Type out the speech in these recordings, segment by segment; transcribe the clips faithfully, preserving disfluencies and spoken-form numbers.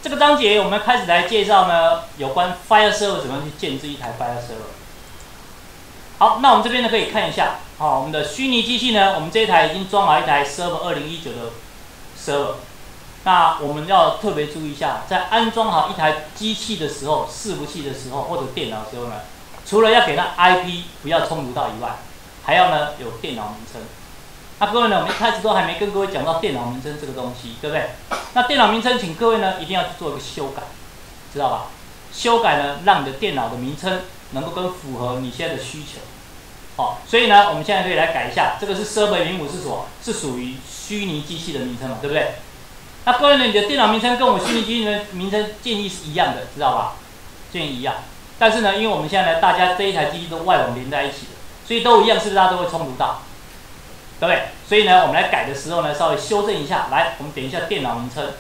这个章节我们开始来介绍呢，有关 File Server 怎么去建置一台 File Server。好，那我们这边呢可以看一下，好、哦，我们的虚拟机器呢，我们这一台已经装好一台 Server 二零一九的 Server。那我们要特别注意一下，在安装好一台机器的时候，伺服器的时候或者电脑的时候呢，除了要给它 I P 不要冲突到以外，还要呢有电脑名称。那各位呢，我们一开始都还没跟各位讲到电脑名称这个东西，对不对？那电脑名称，请各位呢一定要去做一个修改，知道吧？修改呢，让你的电脑的名称能够跟符合你现在的需求。哦，所以呢，我们现在可以来改一下，这个是 server 名目是什么？是属于虚拟机器的名称嘛，对不对？那各位呢，你的电脑名称跟我虚拟机器的名称建议是一样的，知道吧？建议一样。但是呢，因为我们现在呢，大家这一台机器都外网连在一起的，所以都一样，是不是大家都会冲突到？对不对？所以呢，我们来改的时候呢，稍微修正一下。来，我们点一下电脑名称。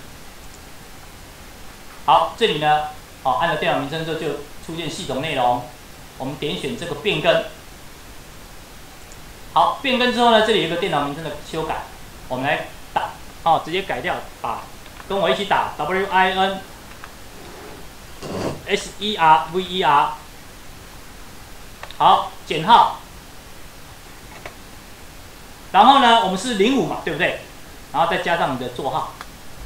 好，这里呢，好、哦，按照电脑名称之后就出现系统内容。我们点选这个变更。好，变更之后呢，这里有一个电脑名称的修改，我们来打，哦，直接改掉，把跟我一起打 W I N S E R V E R。好，减号。然后呢，我们是零五嘛，对不对？然后再加上你的座号。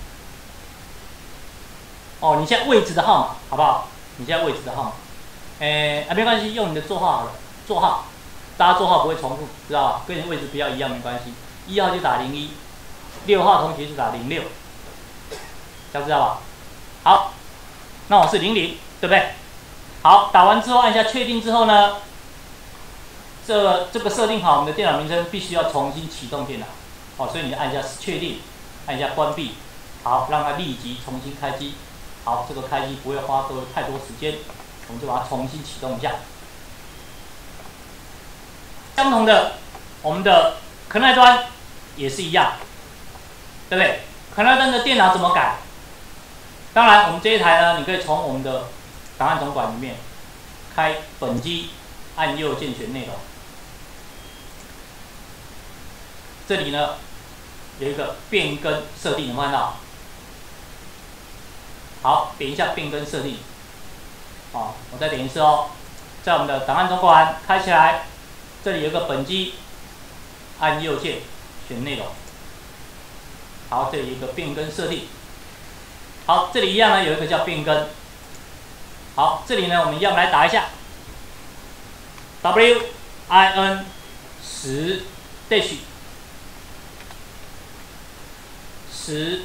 哦，你现在位置的号码，好不好？你现在位置的号码，诶，啊，没关系，用你的座号好了，座号，大家座号不会重复，知道吧？跟你位置不要一样没关系。一号就打零一，六号同学就打零六，这样知道吧？好，那我是零零，对不对？好，打完之后按下确定之后呢？这个这个设定好，我们的电脑名称必须要重新启动电脑，哦，所以你按一下确定，按一下关闭，好，让它立即重新开机。好，这个开机不会花各位太多时间，我们就把它重新启动一下。相同的，我们的 kernel 端也是一样，对不对 ？kernel 端的电脑怎么改？当然，我们这一台呢，你可以从我们的档案总管里面开本机，按右键选内容。这里呢有一个变更设定，有没有看到？好，点一下变更设定。好，我再点一次哦，在我们的档案总管开起来，这里有一个本机，按右键选内容。好，这里有一个变更设定。好，这里一样呢有一个叫变更。好，这里呢我们一样来打一下 W I N 十 dash 十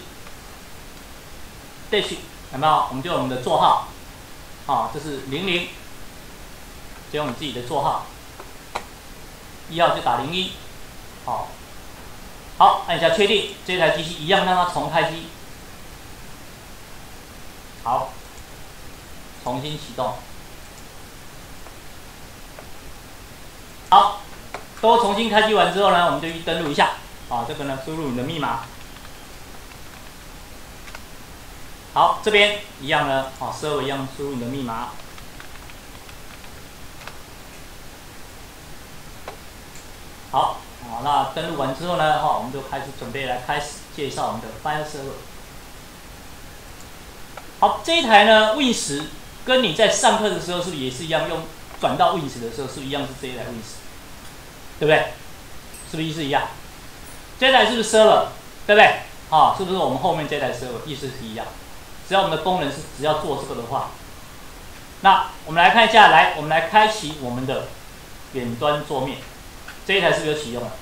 dash 有没有？我们就用我们的座号，啊，这是零零，就用你自己的座号。一号就打零一，好，好，按一下确定，这台机器一样让它重开机。好，重新启动。好，都重新开机完之后呢，我们就去登录一下。啊，这个呢，输入你的密码。好，这边一样呢，啊 ，server 一样输入你的密码。好，啊，那登录完之后呢，哈，我们就开始准备来开始介绍我们的 File Server。好，这一台呢 Win 十跟你在上课的时候是不是也是一样，用转到 Win 十的时候是不是一样是这一台 Win 十，对不对？是不是意思一样？这台是不是 Server， 对不对？啊，是不是我们后面这台 Server 意思是一样？只要我们的功能是只要做这个的话，那我们来看一下，来，我们来开启我们的远端桌面，这一台是不是有启用了？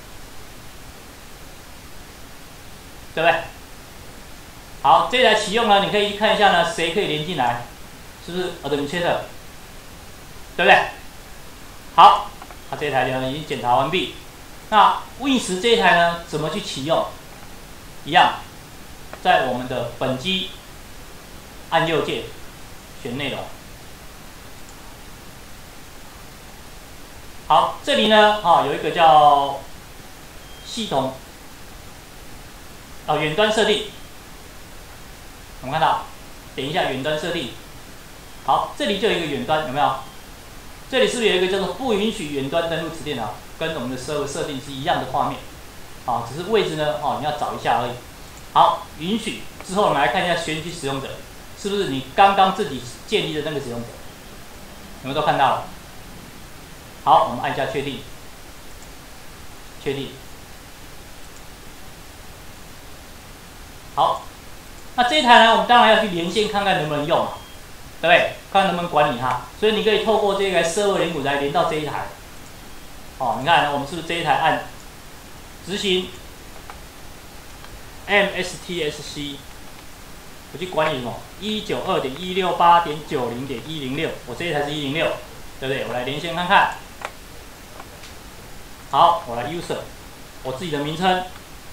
对不对？好，这一台启用呢，你可以去看一下呢，谁可以连进来，是不是 Administrator， 对不对？好，它这一台呢已经检查完毕。那 Win 十这一台呢，怎么去启用？一样，在我们的本机按右键选内容。好，这里呢，啊、哦、有一个叫系统啊、哦、远端设定。我们看到，点一下远端设定。好，这里就有一个远端，有没有？这里是不是有一个叫做不允许远端登录此电脑，跟我们的 server 设定是一样的画面？啊，只是位置呢，哦，你要找一下而已。好，允许之后，我们来看一下选取使用者， 是不是你刚刚自己建立的那个使用者？你们都看到了。好，我们按下确定，确定。好，那这一台呢，我们当然要去连线看看能不能用嘛，对不对？看看能不能管理它。所以你可以透过这台 Server 零五来连到这一台。哦，你看我们是不是这一台按执行 M S T S C， 我去管理什么？ 一九二点一六八点九零点一零六， 我这一台是一零六，对不对？我来连线看看。好，我来 User， 我自己的名称。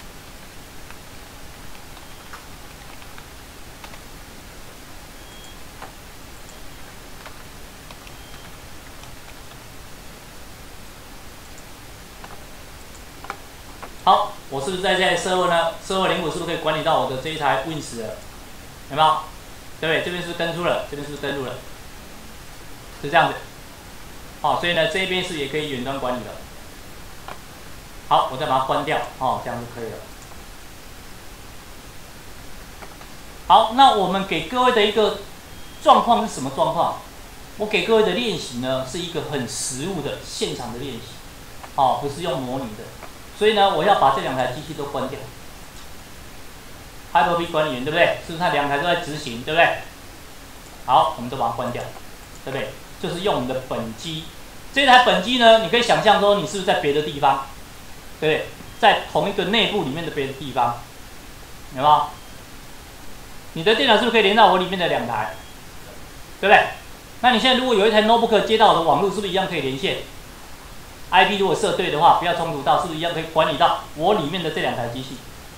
好，我是不是在这台 server 呢 ？server 零五是不是可以管理到我的这一台 Wins 了？有没有？对不对？这边是不是登出了？这边是不是登录了？是这样子。好，所以呢，这边是也可以远端管理的。好，我再把它关掉，哦，这样就可以了。好，那我们给各位的一个状况是什么状况？我给各位的练习呢，是一个很实物的现场的练习，哦，不是用模拟的。所以呢，我要把这两台机器都关掉。Hyper-V 管理员对不对？是不是它两台都在执行，对不对？好，我们都把它关掉，对不对？就是用我们的本机。这台本机呢，你可以想象说，你是不是在别的地方，对不对？在同一个内部里面的别的地方，有没有？你的电脑是不是可以连到我里面的两台，对不对？那你现在如果有一台 notebook 接到我的网络，是不是一样可以连线？ I P 如果设对的话，不要冲突到，是不是一样可以管理到我里面的这两台机器？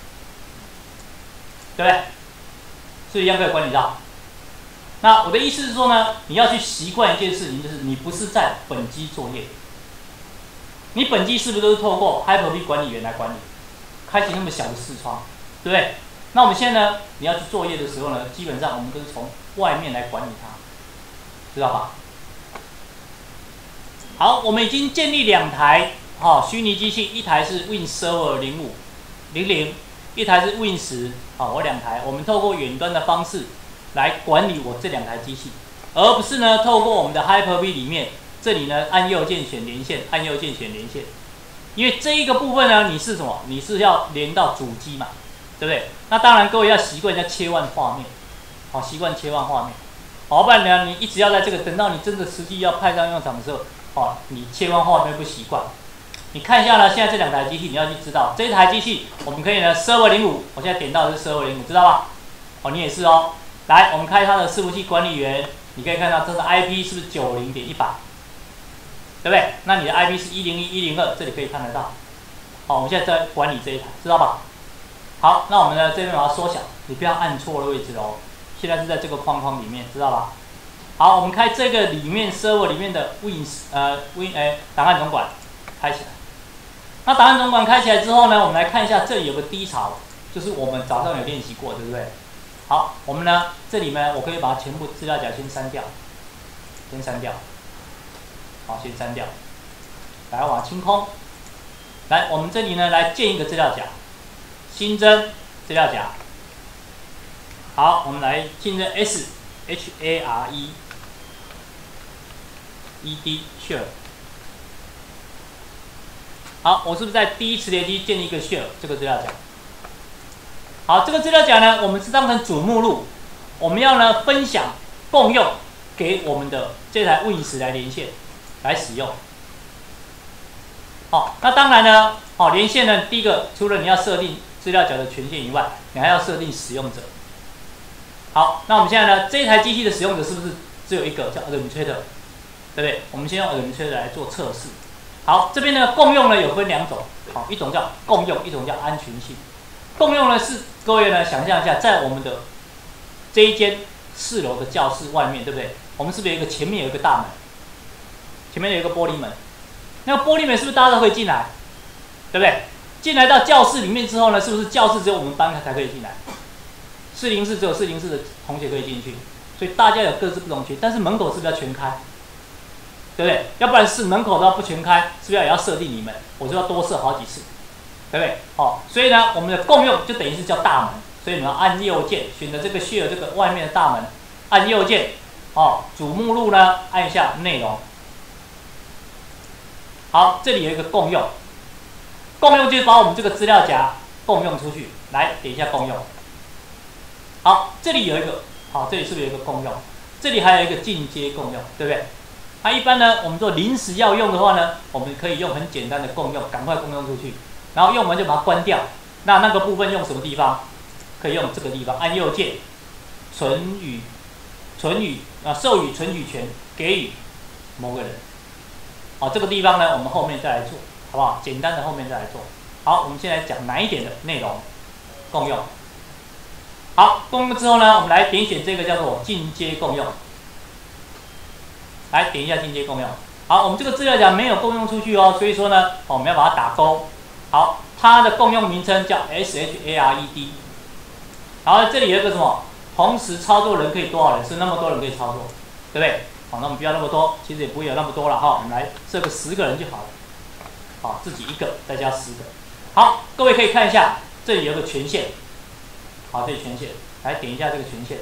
对不对？是不是一样可以管理到？那我的意思是说呢，你要去习惯一件事情，就是你不是在本机作业，你本机是不是都是透过 Hyper-V 管理员来管理？开启那么小的视窗，对不对？那我们现在呢，你要去作业的时候呢，基本上我们都是从外面来管理它，知道吧？好，我们已经建立两台哦虚拟机器，一台是 Win Server 零五零零，一台是 Win 十，好，我两台，我们透过远端的方式来管理我这两台机器，而不是呢透过我们的 Hyper-V 里面，这里呢按右键选连线，按右键选连线，因为这一个部分呢，你是什么？你是要连到主机嘛，对不对？那当然各位要习惯一下切换画面，好，习惯切换画面，好，不然呢你一直要在这个，等到你真的实际要派上用场的时候。哦，你切换画面不习惯，你看一下呢，现在这两台机器你要去知道，这一台机器我们可以呢 Server 零五，我现在点到的是 Server 零五，知道吧？哦，你也是哦。来，我们开它的伺服器管理员，你可以看到这个 I P 是不是九零点一百，对不对？那你的 I P 是一零一、一零二，这里可以看得到。好，我们现在在管理这一台，知道吧？好，那我们呢这边把它缩小，你不要按错了位置哦。现在是在这个框框里面，知道吧？好，我们开这个里面 server 里面的 Win 呃 Win 哎档案总管开起来。那档案总管开起来之后呢，我们来看一下这里有个低潮，就是我们早上有练习过，对不对？好，我们呢这里呢，我可以把全部资料夹先删掉，先删掉。好，先删掉。来，我把它清空。来，我们这里呢来建一个资料夹，新增资料夹。好，我们来新增 S H A R E E D share。好，我是不是在第一磁碟机建立一个 share 这个资料夹？好，这个资料夹呢，我们是当成主目录，我们要呢分享共用给我们的这台 Win 十来连线来使用。好，那当然呢，好连线呢，第一个除了你要设定资料夹的权限以外，你还要设定使用者。好，那我们现在呢，这一台机器的使用者是不是只有一个叫 Administrator， 对不对？我们先用 Administrator 来做测试。好，这边呢共用呢有分两种，好，一种叫共用，一种叫安全性。共用呢是各位呢想象一下，在我们的这一间四楼的教室外面，对不对？我们是不是有一个前面有一个大门，前面有一个玻璃门？那个玻璃门是不是大家都可以进来？对不对？进来到教室里面之后呢，是不是教室只有我们班才可以进来？四零四只有四零四的同学可以进去，所以大家有各自不同区，但是门口是不是要全开？对不对？要不然是门口都要不全开，是不是也要设定你们？我就要多设好几次，对不对？哦，所以呢，我们的共用就等于是叫大门，所以你们要按右键选择这个 share 这个外面的大门， 按右键，哦，主目录呢，按一下内容。好，这里有一个共用，共用就是把我们这个资料夹共用出去。来，点一下共用。好，这里有一个，好，这里是不是有一个共用？这里还有一个进阶共用，对不对？那、啊、一般呢，我们做临时要用的话呢，我们可以用很简单的共用，赶快共用出去，然后用完就把它关掉。那那个部分用什么地方？可以用这个地方，按右键，存予，存予啊，授予存取权给予某个人。好，这个地方呢，我们后面再来做，好不好？简单的后面再来做。好，我们现在讲难一点的内容，共用。好，共用之后呢，我们来点选这个叫做进阶共用。来点一下进阶共用。好，我们这个资料夹没有共用出去哦，所以说呢，我们要把它打勾。好，它的共用名称叫 S H A R E D。然后这里有一个什么？同时操作人可以多少人？是那么多人可以操作，对不对？好，那我们不要那么多，其实也不会有那么多了哈。我们来设个十个人就好了。好，自己一个，再加十个。好，各位可以看一下，这里有个权限。好，这里权限，来点一下这个权限。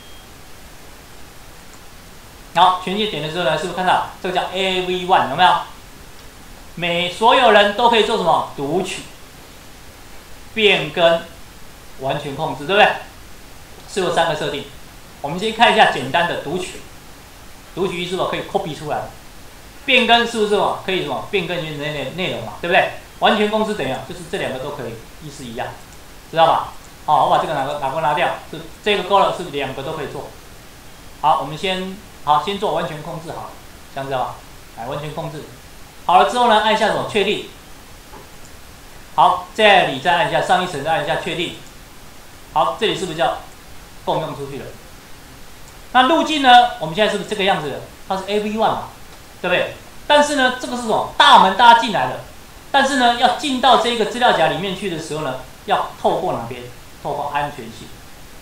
好，权限点的时候呢，是不是看到这个叫 A V 一 有没有？每所有人都可以做什么？读取、变更、完全控制，对不对？是有三个设定。我们先看一下简单的读取，读取是否可以 copy 出来？变更是不是什么可以什么变更原内内容嘛，对不对？完全控制怎样？就是这两个都可以，意思一样，知道吧？好，我把这个哪个哪个拿掉，是这个勾了，是两个都可以做。好，我们先好先做完全控制好了，这样知道吧？来完全控制，好了之后呢，按一下什么确定。好，这里再按一下上一层，再按一下确定。好，这里是不是叫共用出去了？那路径呢？我们现在是不是这个样子的？它是 A V 一 嘛，对不对？但是呢，这个是什么？大门大家进来了，但是呢，要进到这个资料夹里面去的时候呢，要透过哪边？透过安全性。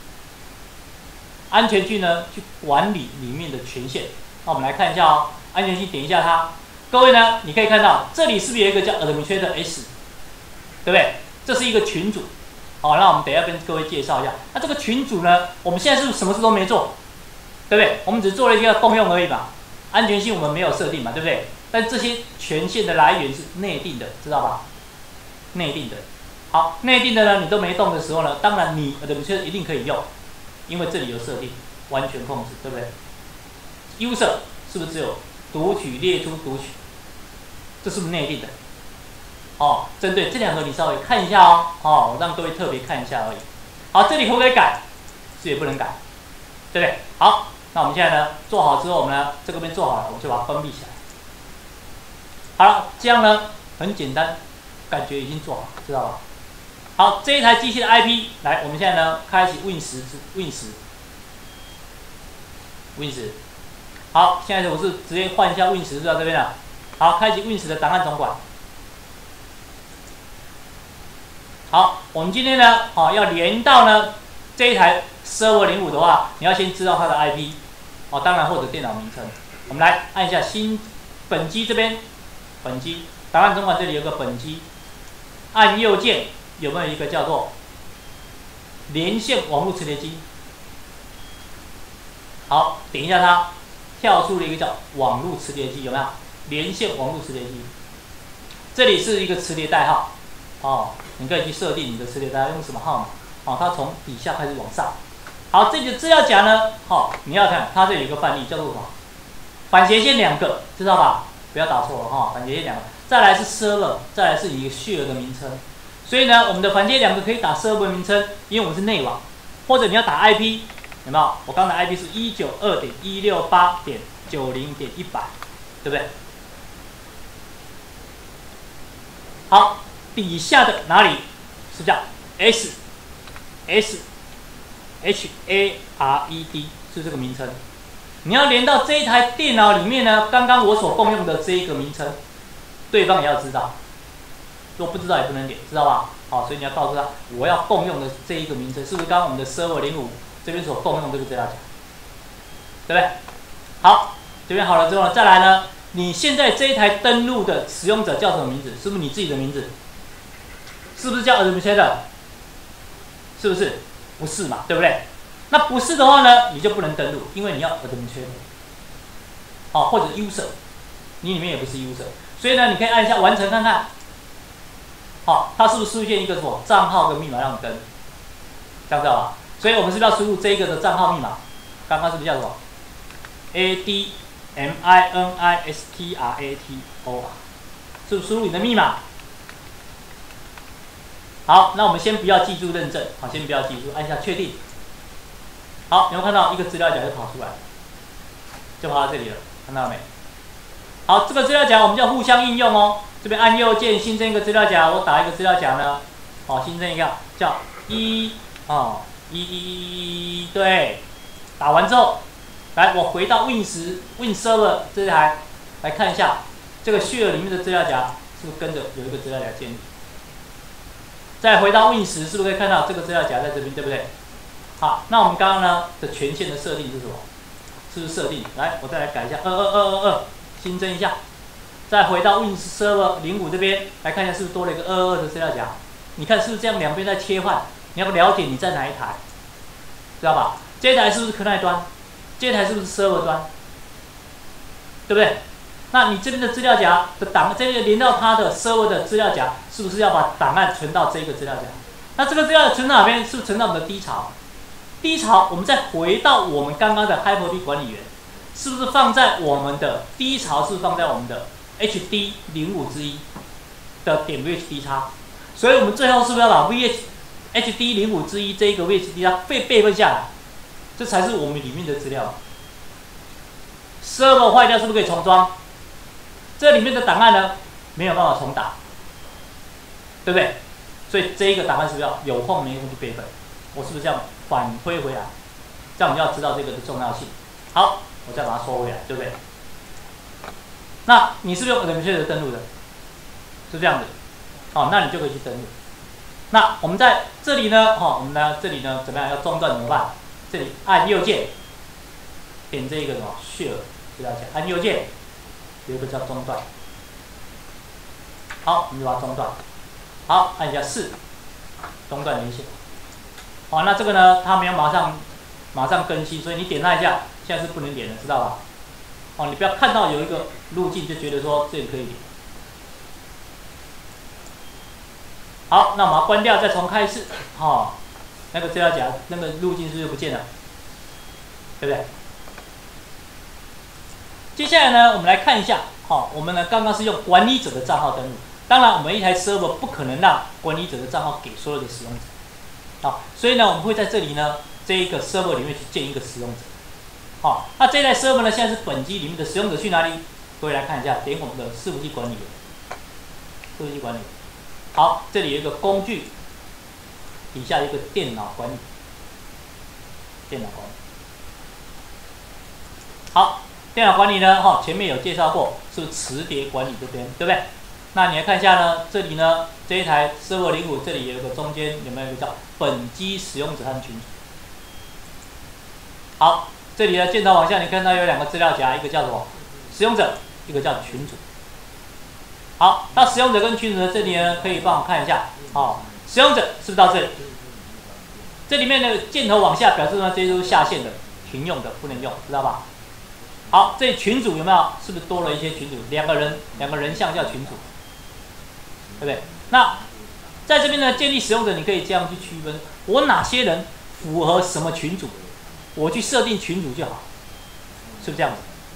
安全性呢，去管理里面的权限。那我们来看一下哦，安全性点一下它。各位呢，你可以看到这里是不是有一个叫 Administrator S， 对不对？这是一个群组。好，那我们等一下跟各位介绍一下。那这个群组呢，我们现在是不是什么事都没做，对不对？我们只做了一个共用而已嘛。安全性我们没有设定嘛，对不对？但这些权限的来源是内定的，知道吧？内定的。好，内定的呢，你都没动的时候呢，当然你的 Administrator 一定可以用，因为这里有设定完全控制，对不对 ？User 是不是只有读取、列出、读取？这是不是内定的？哦，针对这两个你稍微看一下哦，哦，我让各位特别看一下而已。好，这里可不可以改？这也不能改，对不对？好，那我们现在呢做好之后，我们呢这个边做好了，我们就把它关闭起来。好了，这样呢很简单，感觉已经做好，知道吧？好，这一台机器的 I P， 来，我们现在呢开启 Win 十 Win 十 Win 十。好，现在我是直接换一下 Win 十到这边了。好，开启 Win 十的档案总管。好，我们今天呢，好要连到呢这一台 Server 零五的话，你要先知道它的 I P， 哦，当然或者电脑名称。我们来按一下新本机这边，本机档案总管这里有个本机，按右键。有没有一个叫做连线网络磁碟机？好，点一下它，跳出了一个叫网络磁碟机，有没有？连线网络磁碟机，这里是一个磁碟代号，哦，你可以去设定你的磁碟代号用什么号码，哦，它从底下开始往上。好，这里的资料夹呢，哦，你要看它这里有一个范例叫做什么？反斜线两个，知道吧？不要打错了哈、哦，反斜线两个。再来是 server， 再来是一个 share 的名称。所以呢，我们的反接两个可以打 server 名称，因为我们是内网，或者你要打 I P， 有没有？我刚才 I P 是 一九二点一六八点九零点一百，对不对？好，底下的哪里是叫 S S H A R E D 是这个名称。你要连到这一台电脑里面呢，刚刚我所共用的这一个名称，对方也要知道。如果不知道也不能点，知道吧？好，所以你要告诉他，我要共用的这一个名称，是不是刚刚我们的 Server 零五这边所共用的这个资料夹，对不对？好，这边好了之后呢，再来呢，你现在这一台登录的使用者叫什么名字？是不是你自己的名字？是不是叫 Administrator？ 是不是？不是嘛，对不对？ 那不是的话呢，你就不能登录，因为你要 administrator， 哦，或者 user， 你里面也不是 user， 所以呢，你可以按一下完成看看，好、哦，它是不是出现一个什么账号跟密码让你登，这样知道吧？所以我们是不是要输入这个的账号密码？刚刚是不是叫什么 ？A D M I N I S T R A T O 啊？是不是输入你的密码？好，那我们先不要记住认证，好，先不要记住，按下确定。好，有没有看到一个资料夹就跑出来，就跑到这里了，看到没？好，这个资料夹我们叫互相应用哦。这边按右键新增一个资料夹，我打一个资料夹呢，好，新增一个叫一哦一一一对，打完之后，来我回到 Win 十 Win Server 这台来看一下，这个 Share 里面的资料夹是不是跟着有一个资料夹建立？再回到 Win 十，是不是可以看到这个资料夹在这边，对不对？好，那我们刚刚呢的权限的设定是什么？是不是设定？来，我再来改一下，二二二二二，新增一下，再回到 Win Server 零五这边来看一下，是不是多了一个二二二的资料夹？你看是不是这样两边在切换？你要了解你在哪一台，知道吧？这一台是不是 client 端？这一台是不是 server 端？对不对？那你这边的资料夹的档，这个连到它的 server 的资料夹，是不是要把档案存到这个资料夹？那这个资料存到哪边？是不是存到我们的低槽？低槽，我们再回到我们刚刚的 Hyper-V 管理员，是不是放在我们的低槽？是不是放在我们的 H D 零五之一的点 V H D 叉？所以我们最后是不是要把 V H H D 零五之一这一个 V H D 叉备备份下来？这才是我们里面的资料。server 坏掉是不是可以重装？这里面的档案呢，没有办法重打，对不对？所以这一个档案是不是要有空没空去备份？我是不是这样反推回来？这样我们要知道这个的重要性。好，我再把它收回来，对不对？那你是不是用 administrator 登录的？是这样子。好，那你就可以去登录。那我们在这里呢，哈、哦，我们呢这里呢怎么样？要中断怎么办？这里按右键，点这个什么 share 资料夹，按右键。有一个叫中断，好，我们就把它中断。好，按一下四，中断连线。好，那这个呢，它没有马上马上更新，所以你点它一下，现在是不能点的，知道吧？哦，你不要看到有一个路径就觉得说这里可以点。好，那我们把它关掉，再重开一次。哦，那个资料夹那个路径是不是不见了？对不对？接下来呢，我们来看一下，好、哦，我们呢刚刚是用管理者的账号登录，当然我们一台 server 不可能让管理者的账号给所有的使用者，好、哦，所以呢我们会在这里呢这一个 server 里面去建一个使用者，好、哦，那这台 server 呢现在是本机里面的使用者去哪里？各位来看一下，点我们的伺服器管理员，伺服器管理员，好，这里有一个工具，底下有一个电脑管理，电脑管理，好。电脑管理呢，哈，前面有介绍过，是磁碟管理这边，对不对？那你来看一下呢，这里呢，这一台 server 零五这里有一个中间有没有一个叫本机使用者和群组？好，这里的箭头往下，你看到有两个资料夹，一个叫什么？使用者，一个叫群组。好，那使用者跟群组的这里呢，可以帮我看一下，哦，使用者是不是到这里？这里面的箭头往下表示呢，这些都是下线的、停用的，不能用，知道吧？好，这群组有没有？是不是多了一些群组？两个人，两个人像叫群组，对不对？那在这边呢，建立使用者，你可以这样去区分，我哪些人符合什么群组，我去设定群组就好，是不是这样子？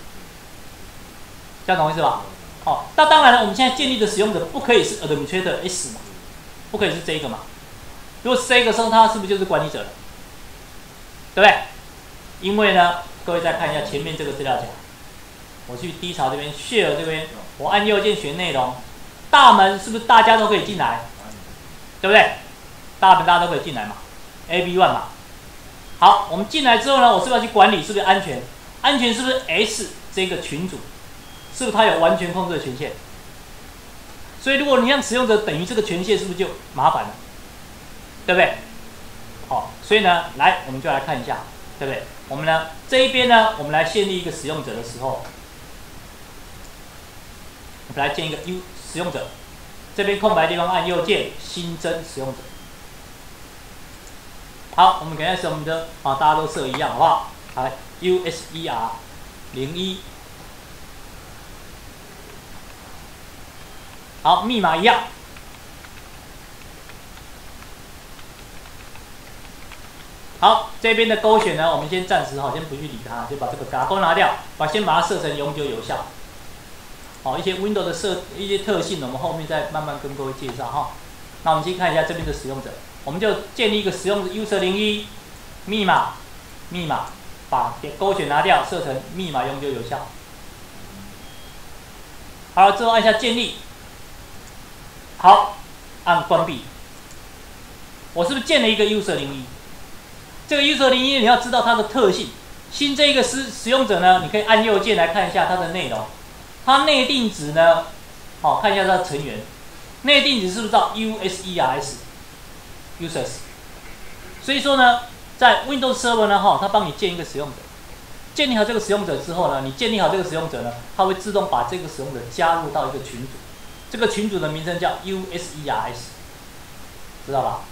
这样懂我意思吧？好，那当然了，我们现在建立的使用者不可以是 administrator S 嘛，不可以是这个嘛。如果是这个时候，它是不是就是管理者了？对不对？因为呢。各位再看一下前面这个资料夹，我去低槽这边 share 这边，我按右键选内容，大门是不是大家都可以进来？对不对？大门大家都可以进来嘛 ，A B 一 嘛。好，我们进来之后呢，我是不是要去管理？是不是安全？安全是不是 S 这个群组？是不是它有完全控制的权限？所以如果你让使用者等于这个权限，是不是就麻烦了？对不对？好，所以呢，来我们就来看一下，对不对？我们呢这一边呢，我们来建立一个使用者的时候，我们来建一个 U 使用者，这边空白的地方按右键新增使用者。 好，我们给它是我们的啊，大家都设一样，好不好？来 ，U S E R 零一，好，密码一样。好，这边的勾选呢，我们先暂时哈，先不去理它，就把这个打勾拿掉，把先把它设成永久有效。好，一些 Windows 的设一些特性，我们后面再慢慢跟各位介绍哈。那我们先看一下这边的使用者，我们就建立一个使用者 user 零一，密码，密码，把勾选拿掉，设成密码永久有效。好了之后按下建立，好，按关闭。我是不是建了一个 user 零一？这个 user 零一你要知道它的特性。新这一个使使用者呢，你可以按右键来看一下它的内容。它内定值呢，好、哦、看一下它的成员。内定值是不是叫 U S E R S users？ 所以说呢，在 Windows Server 呢，哈、哦，它帮你建一个使用者。建立好这个使用者之后呢，你建立好这个使用者呢，它会自动把这个使用者加入到一个群组。这个群组的名称叫 U S E R S， 知道吧？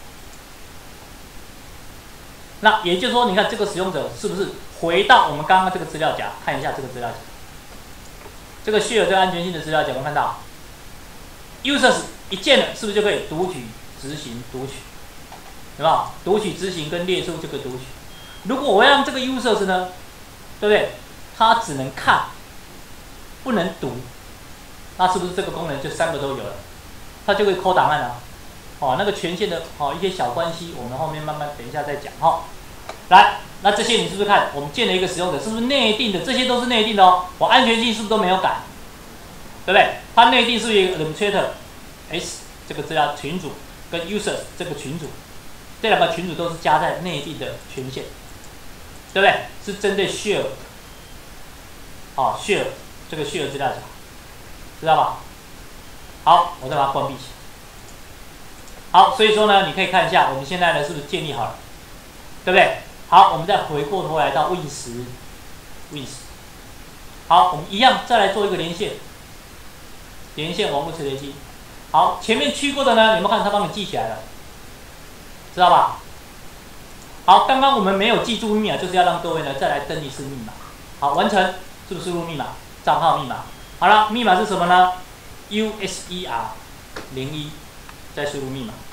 那也就是说，你看这个使用者是不是回到我们刚刚这个资料夹，看一下这个资料夹，这个 share 这个安全性的资料夹，我们看到 users 一键了，是不是就可以读取、执行、读取，对吧？读取、执行跟列出这个读取。如果我要让这个 users 呢，对不对？它只能看，不能读，那是不是这个功能就三个都有了？它就会抠档案了。哦，那个权限的哦一些小关系，我们后面慢慢等一下再讲哈、哦。来，那这些你是不是看我们建了一个使用者，是不是内定的？这些都是内定的哦。我安全性是不是都没有改？对不对？它内定是不是一个 administrator S 这个资料群组跟 users 这个群组，这两个群组都是加在内定的权限，对不对？是针对 share， 哦 share 这个 share 资料夹，知道吧？好，我再把它关闭起来。好，所以说呢，你可以看一下，我们现在呢是不是建立好了，对不对？好，我们再回过头来到 Win 十 ，Win 十。好，我们一样再来做一个连线，连线网络磁碟机。好，前面去过的呢，有没有看它帮你记起来了？知道吧？好，刚刚我们没有记住密码，就是要让各位呢再来登一次密码。好，完成，是不是输入密码？账号密码。好了，密码是什么呢 ？U S E R 零一。再输入密码，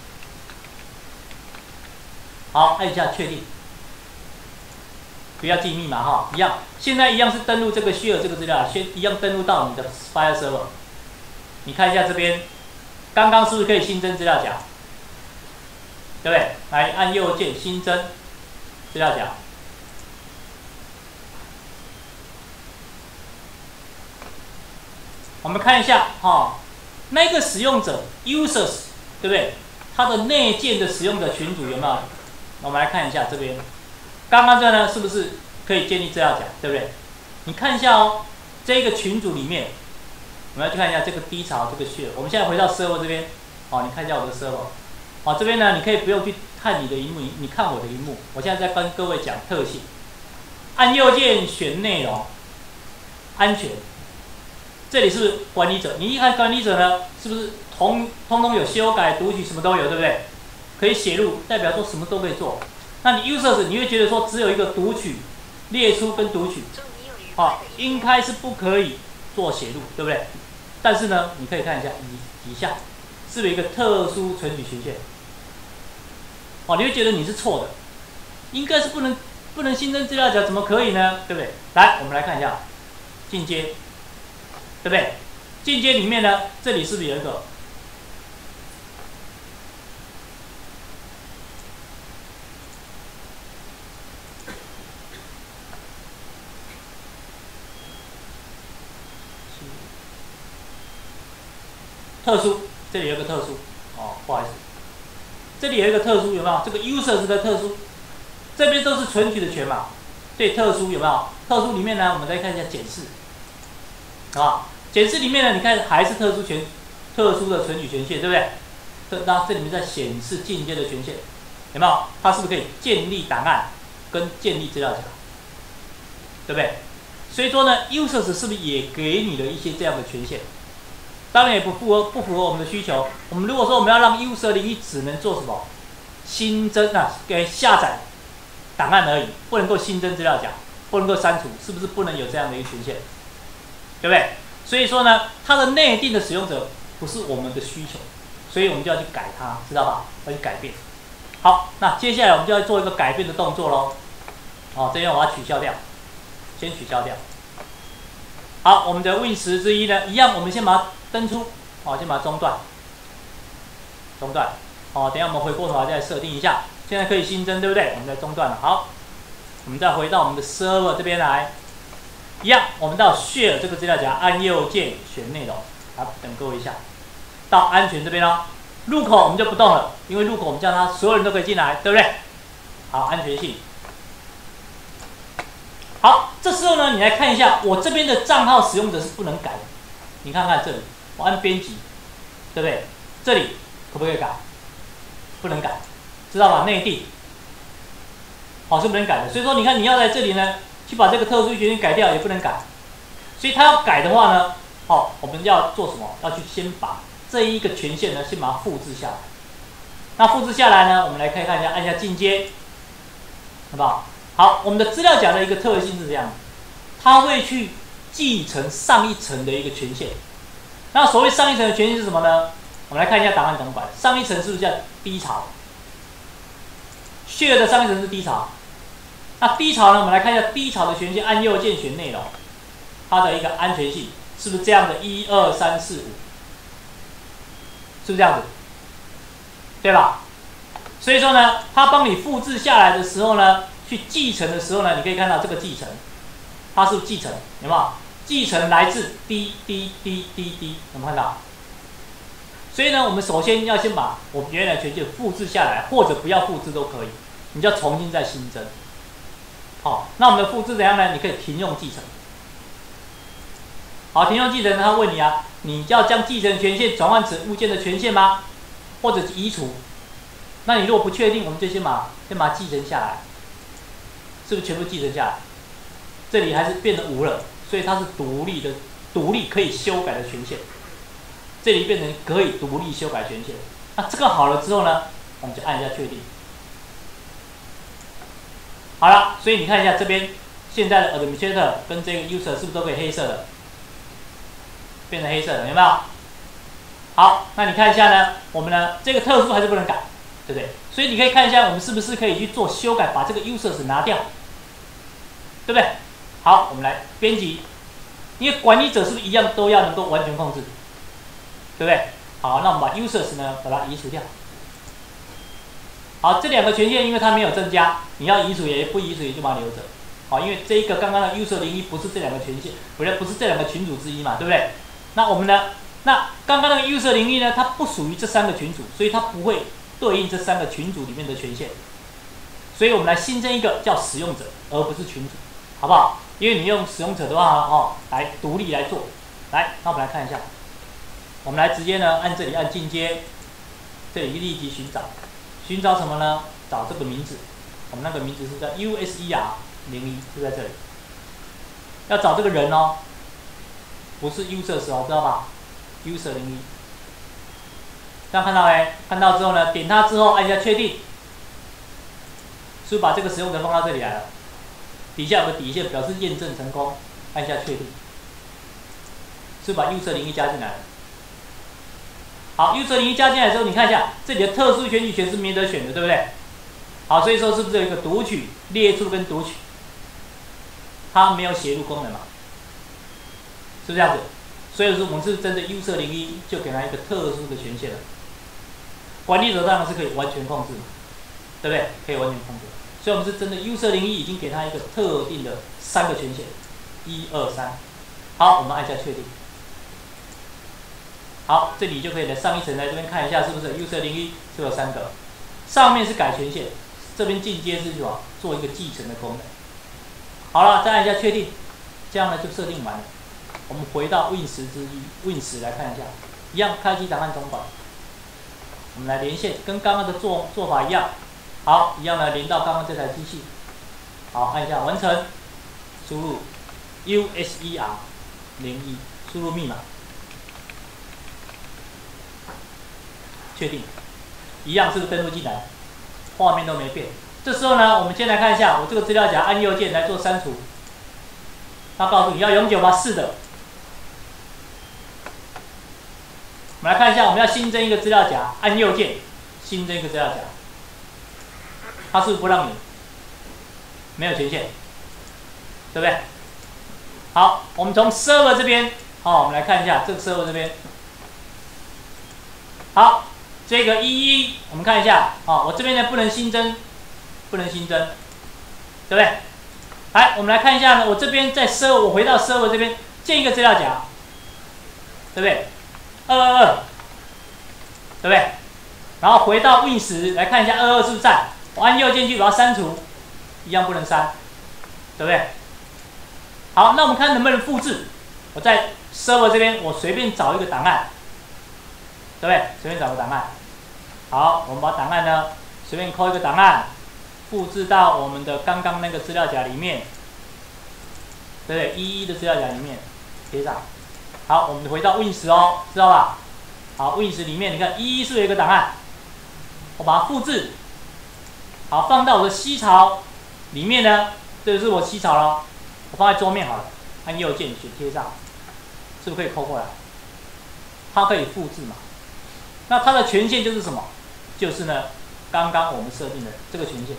好，按一下确定，不要记密码哈，一样，现在一样是登录这个 share 这个资料，先一样登录到你的 File Server， 你看一下这边，刚刚是不是可以新增资料夹？对不对？来按右键新增资料夹，我们看一下哈、哦，那个使用者 users。对不对？它的内建的使用者群组有没有？我们来看一下这边，刚刚这呢是不是可以建立资料夹？对不对？你看一下哦，这个群组里面，我们要去看一下这个低潮这个 share。我们现在回到 server 这边，哦，你看一下我的 server， 哦，这边呢你可以不用去看你的荧幕，你看我的荧幕。我现在在跟各位讲特性，按右键选内容，安全。这里是管理者，你一看管理者呢，是不是通通通有修改、读取什么都有，对不对？可以写入，代表说什么都可以做。那你 users 你会觉得说只有一个读取、列出跟读取，啊，应该是不可以做写入，对不对？但是呢，你可以看一下以以下是不是一个特殊存取权限？哦，你会觉得你是错的，应该是不能不能新增资料夹，怎么可以呢？对不对？来，我们来看一下进阶。对不对？进阶里面呢，这里是不是有一个特殊？这里有一个特殊哦，不好意思，这里有一个特殊，有没有？这个 users 的特殊，这边都是存取的权嘛，所以特殊有没有？特殊里面呢，我们再看一下检视。啊，检视里面呢，你看还是特殊权、特殊的存取权限，对不对？这那这里面在显示进阶的权限，有没有？它是不是可以建立档案跟建立资料夹，对不对？所以说呢 ，users 是不是也给你了一些这样的权限？当然也不符合不符合我们的需求。我们如果说我们要让 user 零一只能做什么？ 新增啊，给下载档案而已，不能够新增资料夹，不能够删除，是不是不能有这样的一个权限？对不对？所以说呢，它的内定的使用者不是我们的需求，所以我们就要去改它，知道吧？要去改变。好，那接下来我们就要做一个改变的动作喽。哦，这边我要取消掉，先取消掉。好，我们的 Win 十之一呢，一样，我们先把它登出，哦，先把它中断，中断。哦，等一下我们回过头来再设定一下，现在可以新增，对不对？我们再中断了。好，我们再回到我们的 Server 这边来，一样，我们到 Share 这个资料夹，按右键选内容，好，等各位一下，到安全这边咯。入口我们就不动了，因为入口我们叫它所有人都可以进来，对不对？好，安全性。好，这时候呢，你来看一下，我这边的账号使用者是不能改的。你看看这里，我按编辑，对不对？这里可不可以改？不能改，知道吧？内定，好，是不能改的。所以说，你看你要在这里呢，去把这个特殊权限改掉，也不能改。所以它要改的话呢，哦，我们要做什么？要去先把这一个权限呢，先把它复制下来。那复制下来呢，我们来看看一下，按一下进阶，好不好？好，我们的资料夹的一个特性是这样的，它会去继承上一层的一个权限。那所谓上一层的权限是什么呢？我们来看一下档案总管，上一层是不是叫低潮 ？Share 的上一层是低潮。那低潮呢？我们来看一下低潮的权限，按右键选内容，它的一个安全性是不是这样的？一二三四五，是不是这样子？对吧？所以说呢，它帮你复制下来的时候呢，去继承的时候呢，你可以看到这个继承，它是继承，有没有？继承来自 D D D D D， 有没有看到？所以呢，我们首先要先把我们原来的权限复制下来，或者不要复制都可以，你就要重新再新增。好，那我们的复制怎样呢？你可以停用继承。好，停用继承，他问你啊，你要将继承权限转换成物件的权限吗？或者移除？那你如果不确定，我们就先把先把它继承下来，是不是全部继承下来？这里还是变成无了，所以它是独立的、独立可以修改的权限。这里变成可以独立修改权限。那这个好了之后呢，我们就按一下确定。好了，所以你看一下这边现在的 administrator 跟这个 user 是不是都可以黑色的？变成黑色的，有没有？好，那你看一下呢，我们呢这个特殊还是不能改，对不对？所以你可以看一下我们是不是可以去做修改，把这个 users 拿掉，对不对？好，我们来编辑，因为管理者是不是一样都要能够完全控制，对不对？好，那我们把 users 呢把它移除掉。好，这两个权限因为它没有增加，你要移除也不移除也就把它留着。好，因为这一个刚刚的 user 零一不是这两个权限，不是不是这两个群组之一嘛，对不对？那我们呢？那刚刚那个 user 零一呢，它不属于这三个群组，所以它不会对应这三个群组里面的权限。所以我们来新增一个叫使用者，而不是群组，好不好？因为你用使用者的话，哦，来独立来做。来，那我们来看一下，我们来直接呢按这里按进阶，这里立即寻找，寻找什么呢？找这个名字，我们那个名字是叫 U S E R 零一，就在这里。要找这个人哦，不是 users 哦，知道吧？user 零一，这样看到没？看到之后呢，点它之后按一下确定，是不是把这个使用者放到这里来了？底下有个底线表示验证成功，按一下确定，是不是把 user 零一加进来了？好 ，user 零一加进来之后，你看一下这里的特殊选取权是没得选的，对不对？好，所以说是不是有一个读取、列出跟读取？它没有写入功能嘛？是不是这样子？所以说我们是针对 user 零一就给它一个特殊的权限了。管理者当然是可以完全控制，对不对？可以完全控制。所以我们是针对 user 零一已经给它一个特定的三个权限，一二三。好，我们按下确定。好，这里就可以来上一层来这边看一下，是不是 user 零一是有三个？上面是改权限，这边进阶是什么？做一个继承的功能。好了，再按一下确定，这样呢就设定完了。我们回到 Win 十之一 ，Win 十来看一下，一样开机档案总管。我们来连线，跟刚刚的做做法一样。好，一样的连到刚刚这台机器。好，按一下完成，输入 U S E R 零一，输入密码，确定，一样是不是登录进来？ 画面都没变。这时候呢，我们先来看一下，我这个资料夹按右键来做删除。它告诉你要永久吗？是的。我们来看一下，我们要新增一个资料夹，按右键新增一个资料夹，它是不是不让你没有权限，对不对？好，我们从 server 这边，好，我们来看一下这个 server 这边。好，这个一一，我们看一下，啊，我这边呢不能新增，不能新增，对不对？来，我们来看一下呢，我这边在 server， 我回到 server 这边建一个资料夹，对不对？二二二，对不对？然后回到 Win 十来看一下二二是不是在，我按右键去把它删除，一样不能删，对不对？好，那我们看能不能复制。我在 server 这边，我随便找一个档案，对不对？随便找个档案。好，我们把档案呢随便抠一个档案，复制到我们的刚刚那个资料夹里面，对不对？一一的资料夹里面贴上。好，我们回到 Win 十哦，知道吧？好 ，Win 十里面你看一一是有一个档案，我把它复制，好，放到我的 C 槽里面呢，这就是我 C 槽了，我放在桌面好了，按右键选贴上，是不是可以抠过来？它可以复制嘛？那它的权限就是什么？就是呢，刚刚我们设定的这个权限，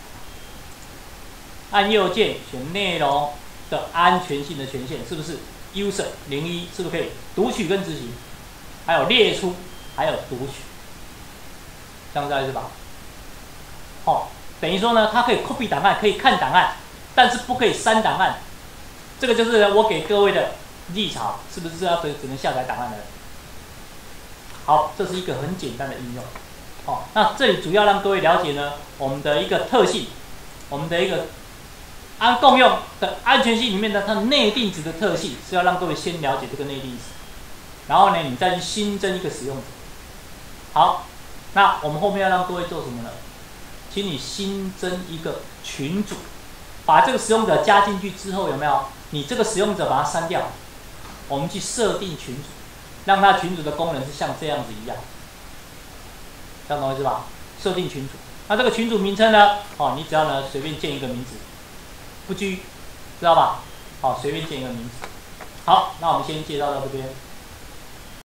按右键选内容的安全性的权限，是不是 user 零一是不是可以读取跟执行？还有列出，还有读取，这样子是吧？哦，等于说呢，它可以 copy 档案，可以看档案，但是不可以删档案。这个就是我给各位的历槽，是不是要只能下载档案的？好，这是一个很简单的应用。哦，那这里主要让各位了解呢，我们的一个特性，我们的一个安共用的安全性里面的它内定值的特性，是要让各位先了解这个内定值，然后呢，你再去新增一个使用者。好，那我们后面要让各位做什么呢？请你新增一个群组，把这个使用者加进去之后，有没有？你这个使用者把它删掉，我们去设定群组，让它群组的功能是像这样子一样。这样懂我意思吧？设定群组，那这个群组名称呢？哦，你只要呢随便建一个名字，不拘，知道吧？好，随便建一个名字。好，那我们先介绍到这边。